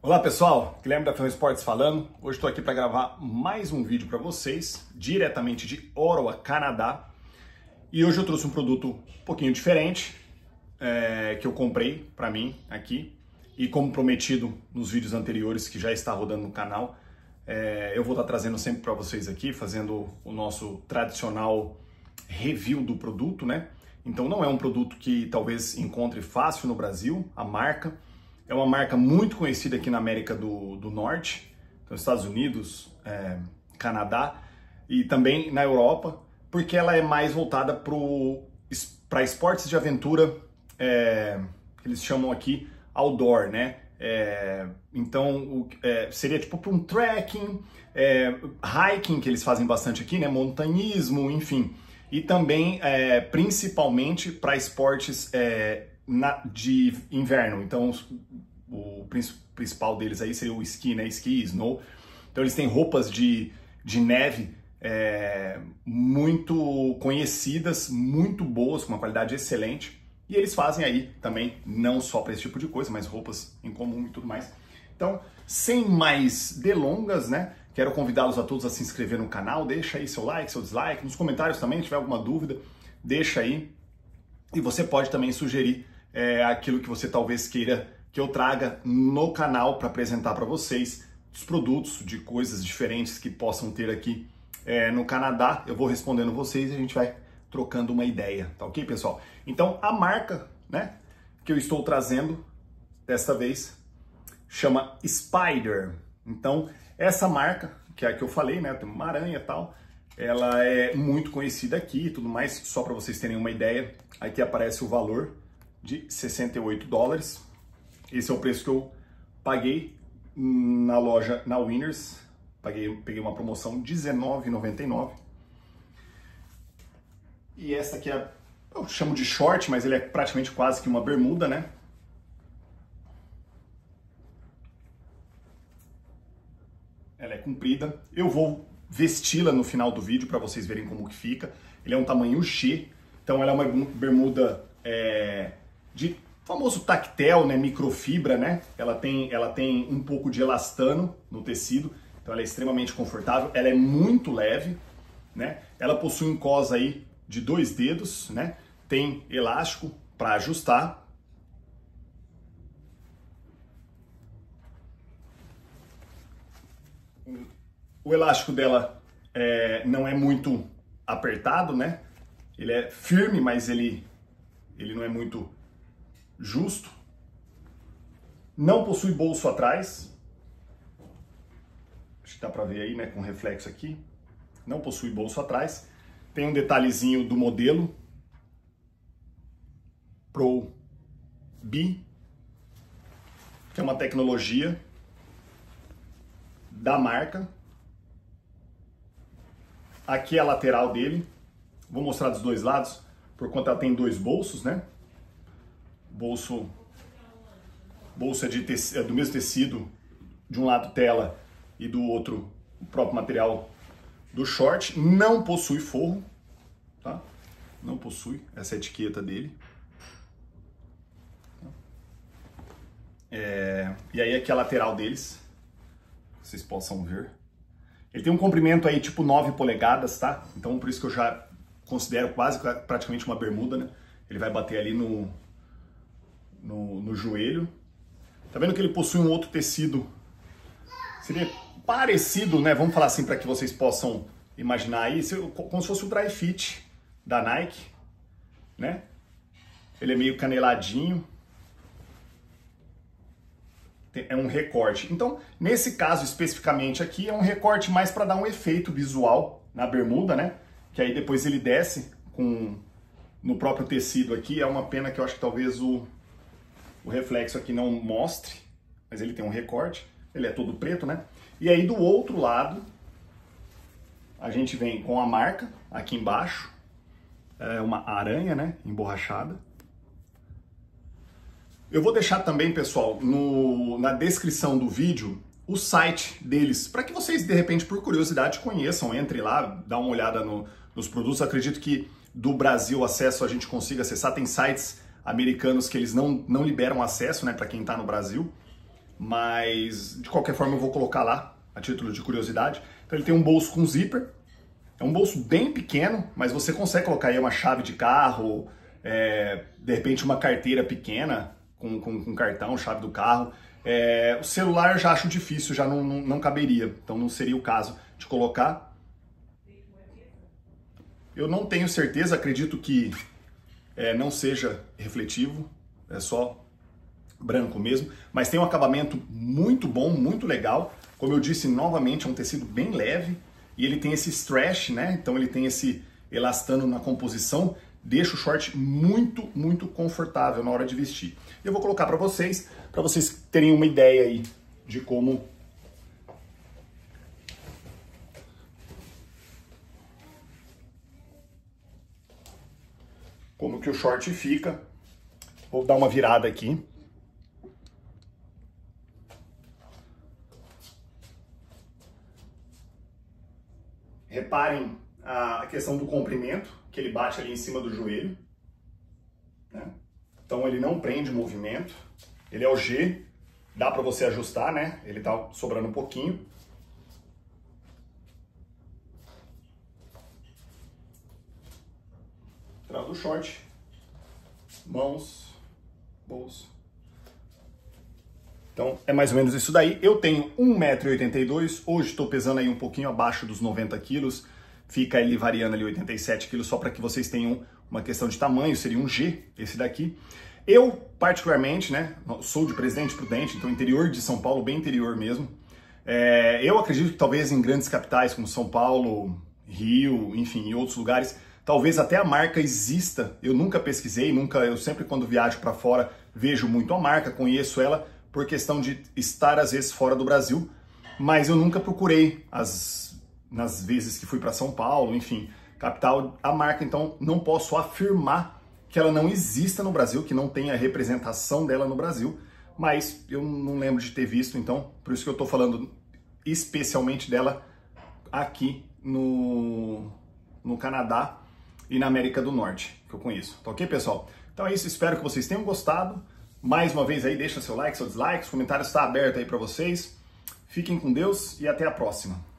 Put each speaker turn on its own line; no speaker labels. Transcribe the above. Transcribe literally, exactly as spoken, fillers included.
Olá pessoal, Guilherme da Ferro Esportes falando. Hoje estou aqui para gravar mais um vídeo para vocês, diretamente de Ottawa, Canadá. E hoje eu trouxe um produto um pouquinho diferente, é, que eu comprei para mim aqui. E como prometido nos vídeos anteriores que já está rodando no canal, é, eu vou estar trazendo sempre para vocês aqui, fazendo o nosso tradicional review do produto, né? Então não é um produto que talvez encontre fácil no Brasil, a marca. É uma marca muito conhecida aqui na América do, do Norte, então Estados Unidos, é, Canadá e também na Europa, porque ela é mais voltada para esportes de aventura, é, que eles chamam aqui outdoor, né? É, então o, é, seria tipo para um trekking, é, hiking, que eles fazem bastante aqui, né? Montanhismo, enfim. E também, é, principalmente, para esportes é, na, de inverno. Então, o principal deles aí seria o esqui, né? Esqui, snow. Então, eles têm roupas de, de neve é, muito conhecidas, muito boas, com uma qualidade excelente. E eles fazem aí também, não só para esse tipo de coisa, mas roupas em comum e tudo mais. Então, sem mais delongas, né? Quero convidá-los a todos a se inscrever no canal, deixa aí seu like, seu dislike, nos comentários também, se tiver alguma dúvida, deixa aí. E você pode também sugerir é, aquilo que você talvez queira que eu traga no canal para apresentar para vocês, os produtos de coisas diferentes que possam ter aqui é, no Canadá. Eu vou respondendo vocês e a gente vai trocando uma ideia, tá ok, pessoal? Então, a marca, né, que eu estou trazendo desta vez chama Spyder. Então, essa marca, que é a que eu falei, né, tem uma aranha e tal, ela é muito conhecida aqui e tudo mais, só para vocês terem uma ideia, aqui aparece o valor de sessenta e oito dólares, esse é o preço que eu paguei na loja, na Winners, paguei, peguei uma promoção dezenove reais e noventa e nove centavos, e essa aqui é, eu chamo de short, mas ele é praticamente quase que uma bermuda, né? Ela é comprida. Eu vou vesti-la no final do vídeo para vocês verem como que fica. Ele é um tamanho G, então ela é uma bermuda é, de famoso tactel, né, microfibra, né? Ela tem, ela tem um pouco de elastano no tecido, então ela é extremamente confortável. Ela é muito leve, né? Ela possui um cós aí de dois dedos, né? Tem elástico para ajustar. O elástico dela é, não é muito apertado, né? Ele é firme, mas ele, ele não é muito justo. Não possui bolso atrás. Acho que dá pra ver aí, né? Com reflexo aqui. Não possui bolso atrás. Tem um detalhezinho do modelo Pro B, que é uma tecnologia da marca. Aqui é a lateral dele, vou mostrar dos dois lados, por conta ela tem dois bolsos, né? Bolso, bolso é, de tec... é do mesmo tecido, de um lado tela e do outro o próprio material do short. Não possui forro, tá? Não possui essa etiqueta dele. É... E aí aqui é a lateral deles, vocês possam ver. Ele tem um comprimento aí tipo nove polegadas, tá? Então por isso que eu já considero quase praticamente uma bermuda, né? Ele vai bater ali no, no, no joelho. Tá vendo que ele possui um outro tecido, seria parecido, né? Vamos falar assim para que vocês possam imaginar aí, como se fosse o dry fit da Nike, né? Ele é meio caneladinho. É um recorte. Então, nesse caso especificamente aqui, é um recorte mais para dar um efeito visual na bermuda, né? Que aí depois ele desce com no próprio tecido aqui. É uma pena que eu acho que talvez o, o reflexo aqui não mostre, mas ele tem um recorte. Ele é todo preto, né? E aí do outro lado, a gente vem com a marca aqui embaixo. É uma aranha, né? Emborrachada. Eu vou deixar também, pessoal, no, na descrição do vídeo, o site deles, para que vocês, de repente, por curiosidade, conheçam, entrem lá, dá uma olhada no, nos produtos. Acredito que do Brasil acesso a gente consiga acessar. Tem sites americanos que eles não, não liberam acesso, né, para quem está no Brasil. mas de qualquer forma eu vou colocar lá, a título de curiosidade. Então ele tem um bolso com zíper, é um bolso bem pequeno, mas você consegue colocar aí uma chave de carro, é, de repente uma carteira pequena, com, com, com cartão, chave do carro. É, o celular eu já acho difícil, já não, não, não caberia, então não seria o caso de colocar. Eu não tenho certeza, acredito que é, não seja refletivo, é só branco mesmo, mas tem um acabamento muito bom, muito legal. Como eu disse, novamente, é um tecido bem leve e ele tem esse stretch, né? Então ele tem esse elastano na composição, deixa o short muito, muito confortável na hora de vestir. Eu vou colocar para vocês, para vocês terem uma ideia aí de como como que o short fica. Vou dar uma virada aqui. Reparem a questão do comprimento, que ele bate ali em cima do joelho, né? Então ele não prende movimento. Ele é o G, dá para você ajustar, né? Ele tá sobrando um pouquinho. Entrada do short, mãos, bolso. Então é mais ou menos isso daí. Eu tenho um metro e oitenta e dois, hoje estou pesando aí um pouquinho abaixo dos noventa quilos, fica ali variando ali oitenta e sete quilos, só para que vocês tenham uma questão de tamanho, seria um G esse daqui. Eu, particularmente, né, sou de Presidente Prudente, então interior de São Paulo, bem interior mesmo. É, eu acredito que talvez em grandes capitais como São Paulo, Rio, enfim, em outros lugares, talvez até a marca exista. Eu nunca pesquisei, nunca, eu sempre quando viajo para fora vejo muito a marca, conheço ela por questão de estar às vezes fora do Brasil, mas eu nunca procurei as, nas vezes que fui para São Paulo, enfim, capital, a marca, então não posso afirmar que ela não exista no Brasil, que não tenha representação dela no Brasil, mas eu não lembro de ter visto, então por isso que eu estou falando especialmente dela aqui no, no Canadá e na América do Norte, que eu conheço. Tá ok, pessoal? Então é isso, espero que vocês tenham gostado. Mais uma vez aí, deixa seu like, seu dislike, os comentários estão abertos aí para vocês. Fiquem com Deus e até a próxima.